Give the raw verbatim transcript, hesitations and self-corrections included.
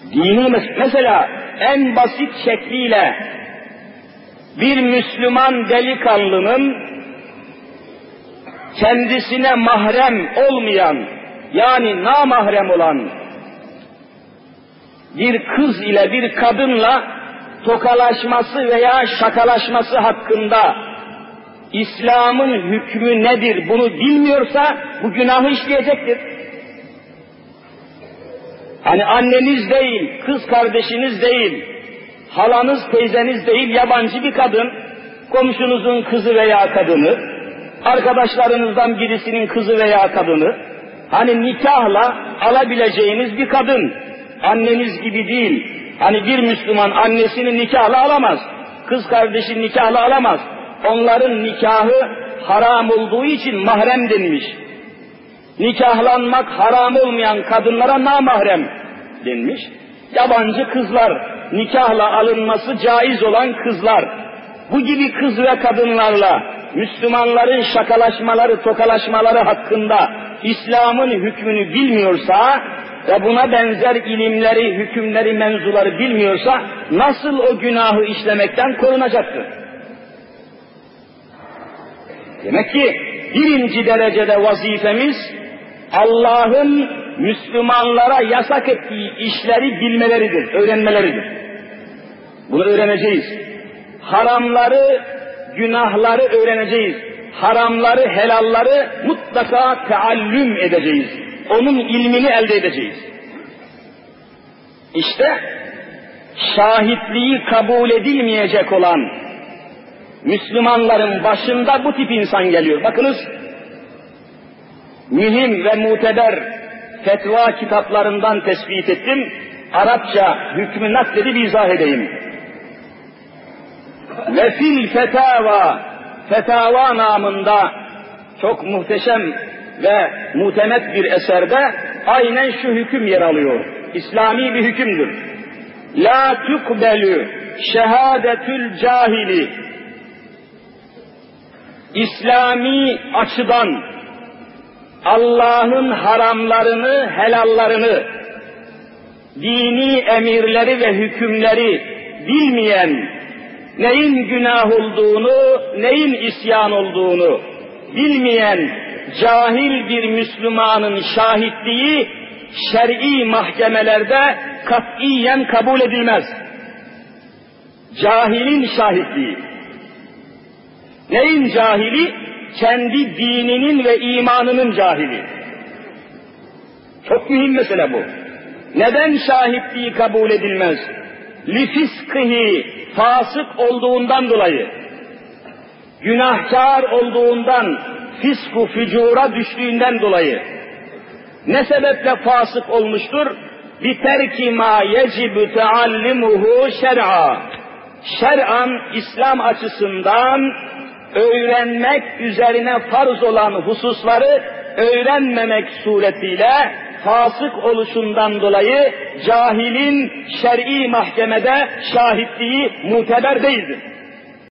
Dini mesela en basit şekliyle bir Müslüman delikanlının kendisine mahrem olmayan, yani namahrem olan bir kız ile bir kadınla tokalaşması veya şakalaşması hakkında İslam'ın hükmü nedir bunu bilmiyorsa bu günahı işleyecektir. Hani anneniz değil, kız kardeşiniz değil, halanız, teyzeniz değil, yabancı bir kadın, komşunuzun kızı veya kadını, arkadaşlarınızdan birisinin kızı veya kadını, hani nikahla alabileceğiniz bir kadın, anneniz gibi değil. Hani bir Müslüman annesini nikahla alamaz, kız kardeşini nikahla alamaz. Onların nikahı haram olduğu için mahrem denmiş. Nikahlanmak haram olmayan kadınlara namahrem denmiş. Yabancı kızlar, nikahla alınması caiz olan kızlar, bu gibi kız ve kadınlarla Müslümanların şakalaşmaları, tokalaşmaları hakkında İslam'ın hükmünü bilmiyorsa ve buna benzer ilimleri, hükümleri, menzuları bilmiyorsa nasıl o günahı işlemekten korunacaktır? Demek ki birinci derecede vazifemiz Allah'ın Müslümanlara yasak ettiği işleri bilmeleridir, öğrenmeleridir. Bunu öğreneceğiz. Haramları, günahları öğreneceğiz. Haramları, helalları mutlaka teallüm edeceğiz. Onun ilmini elde edeceğiz. İşte şahitliği kabul edilmeyecek olan Müslümanların başında bu tip insan geliyor. Bakınız, mühim ve muteber fetva kitaplarından tespit ettim. Arapça hükmü nakledip izah edeyim. Ve fil fetava, fetava namında çok muhteşem ve mutemet bir eserde aynen şu hüküm yer alıyor. İslami bir hükümdür. La tukbelü şehadetül cahili. İslami açıdan Allah'ın haramlarını, helallarını, dini emirleri ve hükümleri bilmeyen, neyin günah olduğunu, neyin isyan olduğunu bilmeyen cahil bir Müslümanın şahitliği şer'i mahkemelerde katiyen kabul edilmez. Cahilin şahitliği. Neyin cahili? Kendi dininin ve imanının cahili. Çok mühim mesele bu. Neden şahitliği kabul edilmez? Lifiskihi, fasık olduğundan dolayı, günahkar olduğundan, fisku fücura düştüğünden dolayı. Ne sebeple fasık olmuştur? بِتَرْكِ مَا يَجِبُ تَعَلِّمُهُ şer'a. Şer'an, İslam açısından öğrenmek üzerine farz olan hususları öğrenmemek suretiyle fasık oluşundan dolayı cahilin şer'i mahkemede şahitliği muteber değildir.